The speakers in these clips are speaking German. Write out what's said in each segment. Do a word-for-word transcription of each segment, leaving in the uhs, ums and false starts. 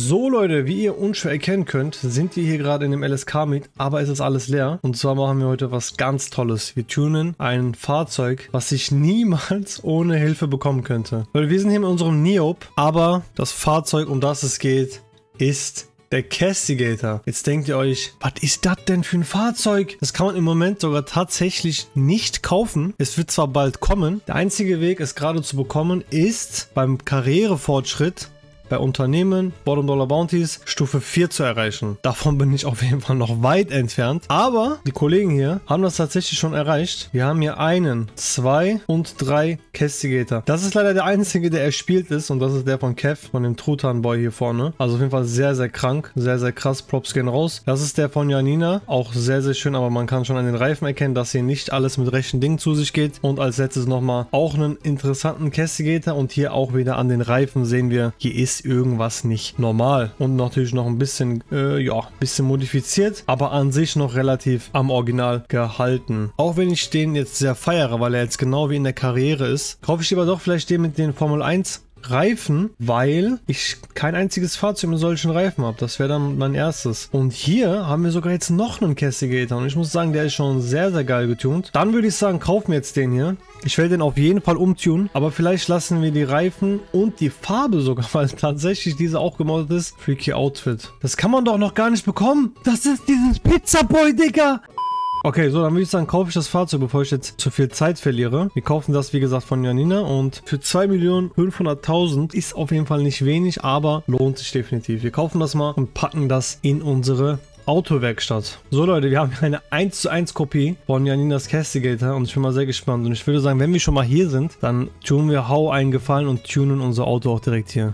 So Leute, wie ihr unschwer erkennen könnt, sind wir hier gerade in dem L S K-Meet, aber es ist alles leer. Und zwar machen wir heute was ganz Tolles. Wir tunen ein Fahrzeug, was ich niemals ohne Hilfe bekommen könnte. Weil wir sind hier mit unserem Neop, aber das Fahrzeug, um das es geht, ist der Castigator. Jetzt denkt ihr euch, was ist das denn für ein Fahrzeug? Das kann man im Moment sogar tatsächlich nicht kaufen. Es wird zwar bald kommen. Der einzige Weg, es gerade zu bekommen, ist beim Karrierefortschritt bei Unternehmen, Bottom Dollar Bounties, Stufe vier zu erreichen. Davon bin ich auf jeden Fall noch weit entfernt. Aber die Kollegen hier haben das tatsächlich schon erreicht. Wir haben hier einen, zwei und drei Castigator. Das ist leider der einzige, der erspielt ist. Und das ist der von Kev, von dem Truthahn Boy hier vorne. Also auf jeden Fall sehr, sehr krank. Sehr, sehr krass. Props gehen raus. Das ist der von Janina. Auch sehr, sehr schön. Aber man kann schon an den Reifen erkennen, dass hier nicht alles mit rechten Dingen zu sich geht. Und als letztes nochmal auch einen interessanten Castigator. Und hier auch wieder an den Reifen sehen wir, hier ist irgendwas nicht normal und natürlich noch ein bisschen äh, ja, bisschen modifiziert, aber an sich noch relativ am Original gehalten. Auch wenn ich den jetzt sehr feiere, weil er jetzt genau wie in der Karriere ist, kaufe ich lieber doch vielleicht den mit den Formel eins Reifen, weil ich kein einziges Fahrzeug mit solchen Reifen habe. Das wäre dann mein erstes. Und hier haben wir sogar jetzt noch einen Castigator und ich muss sagen, der ist schon sehr, sehr geil getunt. Dann würde ich sagen, kaufen wir jetzt den hier. Ich werde den auf jeden Fall umtunen, aber vielleicht lassen wir die Reifen und die Farbe sogar, weil tatsächlich diese auch gemoddet ist. Freaky Outfit. Das kann man doch noch gar nicht bekommen. Das ist dieses Pizza Boy, Digga. Okay, so, dann würde ich sagen, kaufe ich das Fahrzeug, bevor ich jetzt zu viel Zeit verliere. Wir kaufen das, wie gesagt, von Janina und für zwei Millionen fünfhunderttausend ist auf jeden Fall nicht wenig, aber lohnt sich definitiv. Wir kaufen das mal und packen das in unsere Autowerkstatt. So Leute, wir haben hier eine eins zu eins Kopie von Janinas Castigator und ich bin mal sehr gespannt. Und ich würde sagen, wenn wir schon mal hier sind, dann tun wir Hau einen Gefallen und tunen unser Auto auch direkt hier.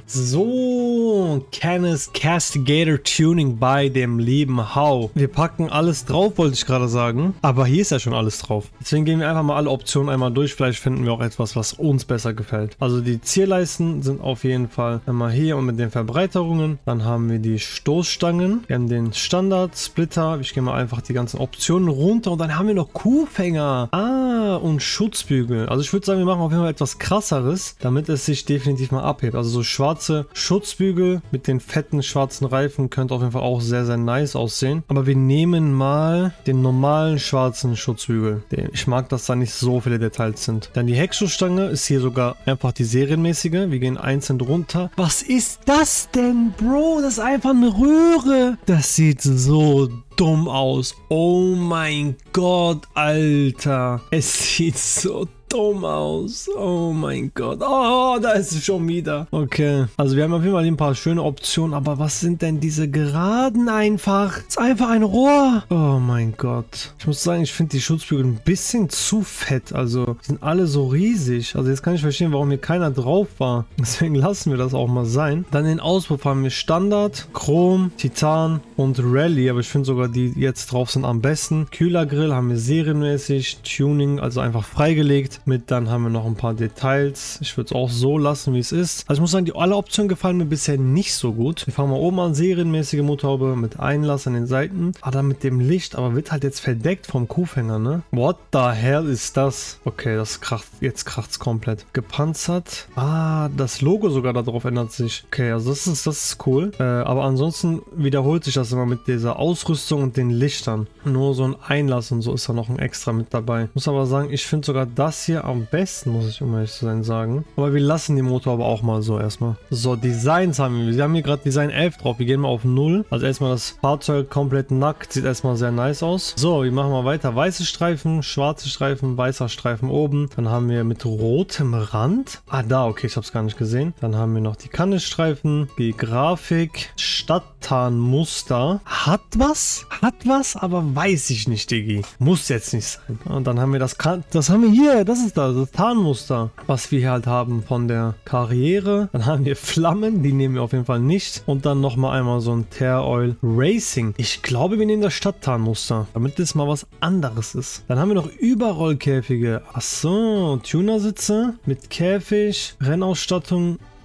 So, Canis Castigator Tuning bei dem lieben Hau. Wir packen alles drauf, wollte ich gerade sagen. Aber hier ist ja schon alles drauf. Deswegen gehen wir einfach mal alle Optionen einmal durch. Vielleicht finden wir auch etwas, was uns besser gefällt. Also die Zierleisten sind auf jeden Fall einmal hier und mit den Verbreiterungen. Dann haben wir die Stoßstangen. Wir haben den Standard Splitter, ich gehe mal einfach die ganzen Optionen runter und dann haben wir noch Kuhfänger. Ah, und Schutzbügel. Also ich würde sagen, wir machen auf jeden Fall etwas krasseres, damit es sich definitiv mal abhebt. Also so schwarze Schutzbügel mit den fetten schwarzen Reifen könnte auf jeden Fall auch sehr, sehr nice aussehen. Aber wir nehmen mal den normalen schwarzen Schutzbügel. Ich mag, dass da nicht so viele Details sind. Dann die Heckschutzstange ist hier sogar einfach die serienmäßige. Wir gehen einzeln runter. Was ist das denn, Bro? Das ist einfach eine Röhre. Das sieht so So dumm aus. Oh mein Gott, Alter. Es sieht so dumm aus. Oh mein Gott. Oh, da ist es schon wieder. Okay. Also wir haben auf jeden Fall ein paar schöne Optionen. Aber was sind denn diese Geraden einfach? Das ist einfach ein Rohr. Oh mein Gott. Ich muss sagen, ich finde die Schutzbügel ein bisschen zu fett. Also die sind alle so riesig. Also jetzt kann ich verstehen, warum hier keiner drauf war. Deswegen lassen wir das auch mal sein. Dann den Auspuff haben wir Standard, Chrom, Titan und Rallye. Aber ich finde sogar die jetzt drauf sind am besten. Kühlergrill haben wir serienmäßig. Tuning, also einfach freigelegt. Mit dann haben wir noch ein paar Details. Ich würde es auch so lassen, wie es ist. Also ich muss sagen, die alle Optionen gefallen mir bisher nicht so gut. Wir fangen mal oben an, serienmäßige Motorhaube mit Einlass an den Seiten. Ah, dann mit dem Licht, aber wird halt jetzt verdeckt vom Kuhfänger, ne? What the hell ist das? Okay, das kracht, jetzt kracht es komplett. Gepanzert. Ah, das Logo sogar darauf ändert sich. Okay, also das ist, das ist cool. Äh, aber ansonsten wiederholt sich das immer mit dieser Ausrüstung und den Lichtern. Nur so ein Einlass und so ist da noch ein extra mit dabei. Ich muss aber sagen, ich finde sogar das hier am besten, muss ich um ehrlich zu sein sagen. Aber wir lassen die Motor aber auch mal so erstmal. So, Designs haben wir. Wir haben hier gerade Design elf drauf. Wir gehen mal auf null. Also erstmal das Fahrzeug komplett nackt. Sieht erstmal sehr nice aus. So, wir machen mal weiter. Weiße Streifen, schwarze Streifen, weißer Streifen oben. Dann haben wir mit rotem Rand. Ah, da, okay, ich habe es gar nicht gesehen. Dann haben wir noch die Kannestreifen, die Grafik, Stadttarnmuster. Hat was? Hat was, aber weiß ich nicht, Diggi. Muss jetzt nicht sein. Und dann haben wir das, kan das haben wir hier. Das ist das, das Tarnmuster, was wir hier halt haben von der Karriere. Dann haben wir Flammen, die nehmen wir auf jeden Fall nicht. Und dann nochmal einmal so ein Tear Oil Racing. Ich glaube, wir nehmen das Stadttarnmuster, damit das mal was anderes ist. Dann haben wir noch Überrollkäfige. Achso, Tunersitze mit Käfig, Rennausstattung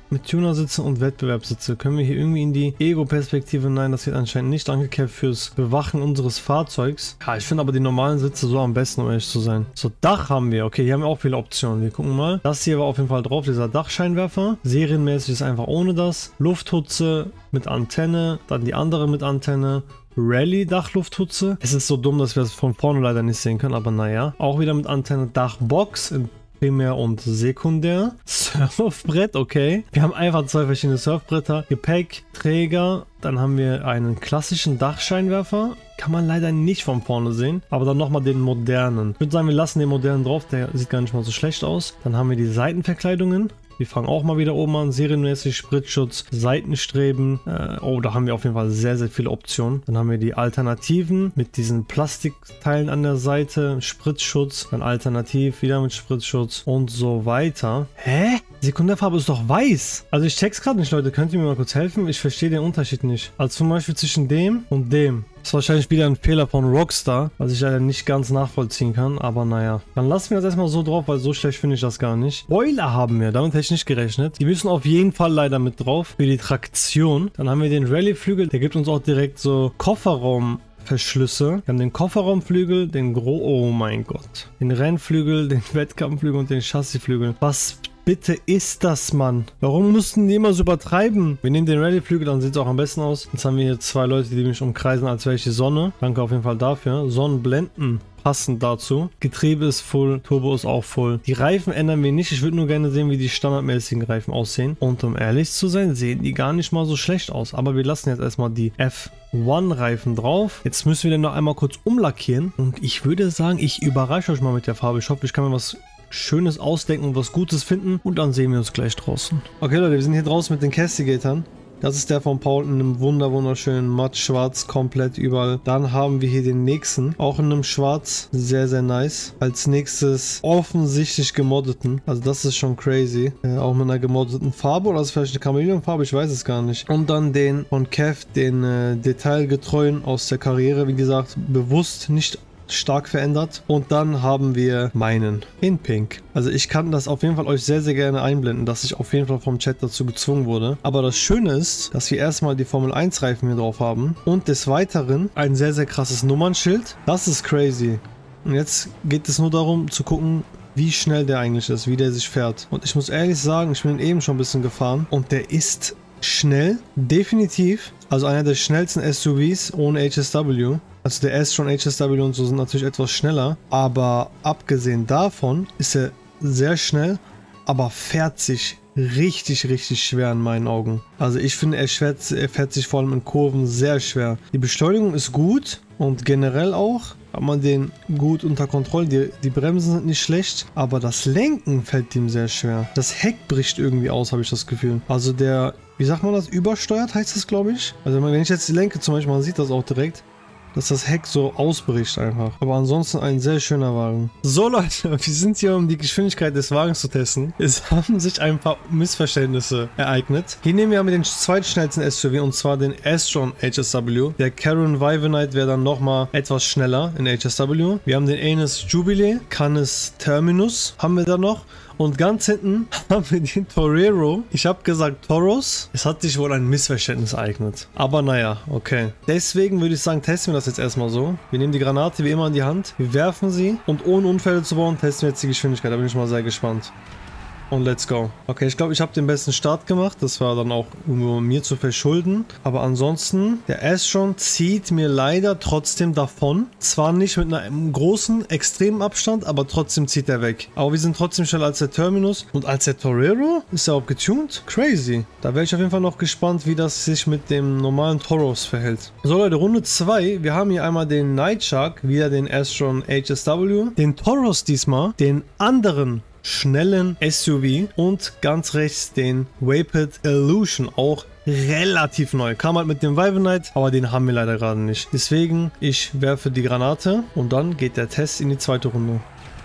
mit Tuner-Sitze und Wettbewerbssitze. Können wir hier irgendwie in die Ego-Perspektive? Nein, das wird anscheinend nicht angekehrt fürs Bewachen unseres Fahrzeugs. Ja, ich finde aber die normalen Sitze so am besten, um ehrlich zu sein. So, Dach haben wir. Okay, hier haben wir auch viele Optionen. Wir gucken mal. Das hier war auf jeden Fall drauf, dieser Dachscheinwerfer. Serienmäßig ist einfach ohne das. Lufthutze mit Antenne, dann die andere mit Antenne. Rallye-Dachlufthutze. Es ist so dumm, dass wir das von vorne leider nicht sehen können, aber naja. Auch wieder mit Antenne. Dachbox in Primär und Sekundär. Surfbrett, okay. Wir haben einfach zwei verschiedene Surfbretter. Gepäck, Träger. Dann haben wir einen klassischen Dachscheinwerfer. Kann man leider nicht von vorne sehen. Aber dann nochmal den modernen. Ich würde sagen, wir lassen den modernen drauf. Der sieht gar nicht mal so schlecht aus. Dann haben wir die Seitenverkleidungen. Wir fangen auch mal wieder oben an. Serienmäßig Spritzschutz, Seitenstreben. Äh, oh, da haben wir auf jeden Fall sehr, sehr viele Optionen. Dann haben wir die Alternativen mit diesen Plastikteilen an der Seite. Spritzschutz, dann alternativ wieder mit Spritzschutz und so weiter. Hä? Sekundärfarbe ist doch weiß. Also ich check's gerade nicht, Leute. Könnt ihr mir mal kurz helfen? Ich verstehe den Unterschied nicht. Also zum Beispiel zwischen dem und dem. Das ist wahrscheinlich wieder ein Fehler von Rockstar, was ich leider nicht ganz nachvollziehen kann, aber naja. Dann lassen wir das erstmal so drauf, weil so schlecht finde ich das gar nicht. Boiler haben wir, damit hätte ich nicht gerechnet. Die müssen auf jeden Fall leider mit drauf für die Traktion. Dann haben wir den Rallye-Flügel, der gibt uns auch direkt so Kofferraum. Verschlüsse. Wir haben den Kofferraumflügel, den Gro... Oh mein Gott. Den Rennflügel, den Wettkampfflügel und den Chassisflügel. Was bitte ist das, Mann? Warum mussten die immer so übertreiben? Wir nehmen den Rallye-Flügel, dann sieht es auch am besten aus. Jetzt haben wir hier zwei Leute, die mich umkreisen, als wäre ich die Sonne. Danke auf jeden Fall dafür. Sonnenblenden. Passend dazu. Getriebe ist full, Turbo ist auch full. Die Reifen ändern wir nicht. Ich würde nur gerne sehen, wie die standardmäßigen Reifen aussehen. Und um ehrlich zu sein, sehen die gar nicht mal so schlecht aus. Aber wir lassen jetzt erstmal die F eins Reifen drauf. Jetzt müssen wir den noch einmal kurz umlackieren. Und ich würde sagen, ich überrasche euch mal mit der Farbe. Ich hoffe, ich kann mir was Schönes ausdenken und was Gutes finden. Und dann sehen wir uns gleich draußen. Okay, Leute, wir sind hier draußen mit den Castigatern. Das ist der von Paul in einem wunder wunderschönen matt schwarz, komplett überall. Dann haben wir hier den nächsten, auch in einem schwarz, sehr sehr nice. Als nächstes offensichtlich gemoddeten, also das ist schon crazy. Äh, auch mit einer gemoddeten Farbe oder ist vielleicht eine Chamäleonfarbe, ich weiß es gar nicht. Und dann den von Kev, den äh, detailgetreuen aus der Karriere, wie gesagt, bewusst nicht stark verändert. Und dann haben wir meinen in Pink. Also ich kann das auf jeden Fall euch sehr, sehr gerne einblenden, dass ich auf jeden Fall vom Chat dazu gezwungen wurde. Aber das Schöne ist, dass wir erstmal die Formel eins Reifen hier drauf haben und des Weiteren ein sehr, sehr krasses Nummernschild. Das ist crazy. Und jetzt geht es nur darum zu gucken, wie schnell der eigentlich ist, wie der sich fährt. Und ich muss ehrlich sagen, ich bin eben schon ein bisschen gefahren und der ist schnell, definitiv. Also einer der schnellsten S U Vs ohne H S W. Also der S-Tron, H S W und so sind natürlich etwas schneller, aber abgesehen davon ist er sehr schnell, aber fährt sich richtig, richtig schwer in meinen Augen. Also ich finde, er fährt, er fährt sich vor allem in Kurven sehr schwer. Die Beschleunigung ist gut und generell auch hat man den gut unter Kontrolle. Die, die Bremsen sind nicht schlecht, aber das Lenken fällt ihm sehr schwer. Das Heck bricht irgendwie aus, habe ich das Gefühl. Also der, wie sagt man das, übersteuert heißt das, glaube ich. Also wenn ich jetzt die lenke zum Beispiel, man sieht das auch direkt, dass das Heck so ausbricht einfach. Aber ansonsten ein sehr schöner Wagen. So Leute, wir sind hier, um die Geschwindigkeit des Wagens zu testen. Es haben sich ein paar Missverständnisse ereignet. Hier nehmen wir aber den zweitschnellsten S U V und zwar den S-Tron H S W. Der Karin Vivenite wäre dann nochmal etwas schneller in H S W. Wir haben den Anus Jubilee, Canis Terminus haben wir da noch. Und ganz hinten haben wir den Torero. Ich habe gesagt Toros. Es hat sich wohl ein Missverständnis ereignet. Aber naja, okay. Deswegen würde ich sagen, testen wir das jetzt erstmal so. Wir nehmen die Granate wie immer in die Hand. Wir werfen sie. Und ohne Unfälle zu bauen, testen wir jetzt die Geschwindigkeit. Da bin ich mal sehr gespannt. Und let's go. Okay, ich glaube, ich habe den besten Start gemacht. Das war dann auch irgendwo mir zu verschulden. Aber ansonsten, der S-Tron zieht mir leider trotzdem davon. Zwar nicht mit einem großen, extremen Abstand, aber trotzdem zieht er weg. Aber wir sind trotzdem schneller als der Terminus. Und als der Torero ist er auch getuned. Crazy. Da wäre ich auf jeden Fall noch gespannt, wie das sich mit dem normalen Toros verhält. So Leute, Runde zwei. Wir haben hier einmal den Night Shark, wieder den S-Tron H S W. Den Toros diesmal, den anderen schnellen S U V und ganz rechts den Vapid Illusion, auch relativ neu. Kam halt mit dem Vivenite, aber den haben wir leider gerade nicht. Deswegen, ich werfe die Granate und dann geht der Test in die zweite Runde.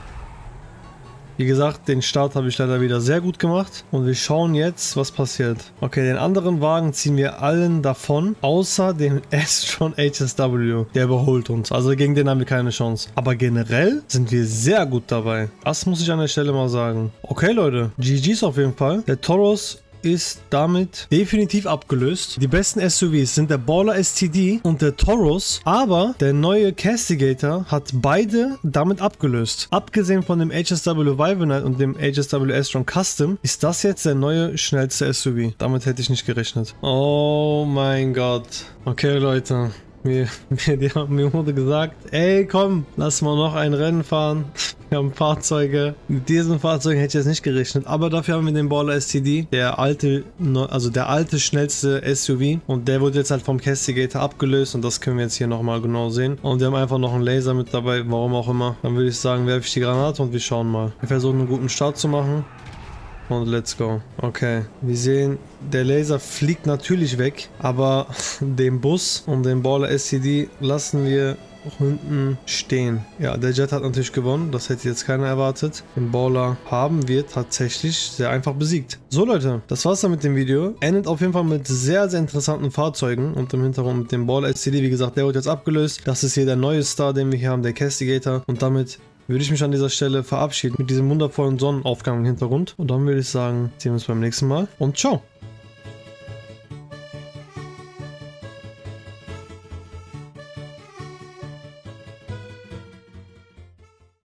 Wie gesagt, den Start habe ich leider wieder sehr gut gemacht und wir schauen jetzt, was passiert. Okay, den anderen Wagen ziehen wir allen davon, außer dem S-Tron H S W. Der überholt uns, also gegen den haben wir keine Chance. Aber generell sind wir sehr gut dabei. Das muss ich an der Stelle mal sagen. Okay Leute, G G's auf jeden Fall. Der Toros ist damit definitiv abgelöst. Die besten S U Vs sind der Baller S T D und der Taurus, aber der neue Castigator hat beide damit abgelöst. Abgesehen von dem H S W Wyvernite und dem H S W S-Tron Custom ist das jetzt der neue schnellste S U V. Damit hätte ich nicht gerechnet. Oh mein Gott. Okay, Leute. Mir, mir, die haben, mir wurde gesagt, ey komm, lass mal noch ein Rennen fahren. Wir haben Fahrzeuge. Mit diesen Fahrzeugen hätte ich jetzt nicht gerechnet. Aber dafür haben wir den Baller S T D, der alte, also der alte schnellste S U V. Und der wurde jetzt halt vom Castigator abgelöst. Und das können wir jetzt hier nochmal genau sehen. Und wir haben einfach noch einen Laser mit dabei, warum auch immer. Dann würde ich sagen, werfe ich die Granate und wir schauen mal. Wir versuchen einen guten Start zu machen. Und let's go. Okay, wir sehen, der Laser fliegt natürlich weg, aber den Bus und den Baller S T D lassen wir hinten stehen. Ja, der Jet hat natürlich gewonnen, das hätte jetzt keiner erwartet. Den Baller haben wir tatsächlich sehr einfach besiegt. So Leute, das war's dann mit dem Video. Endet auf jeden Fall mit sehr, sehr interessanten Fahrzeugen und im Hintergrund mit dem Baller S T D. Wie gesagt, der wird jetzt abgelöst. Das ist hier der neue Star, den wir hier haben, der Castigator. Und damit würde ich mich an dieser Stelle verabschieden mit diesem wundervollen Sonnenaufgang im Hintergrund. Und dann würde ich sagen, sehen wir uns beim nächsten Mal und ciao!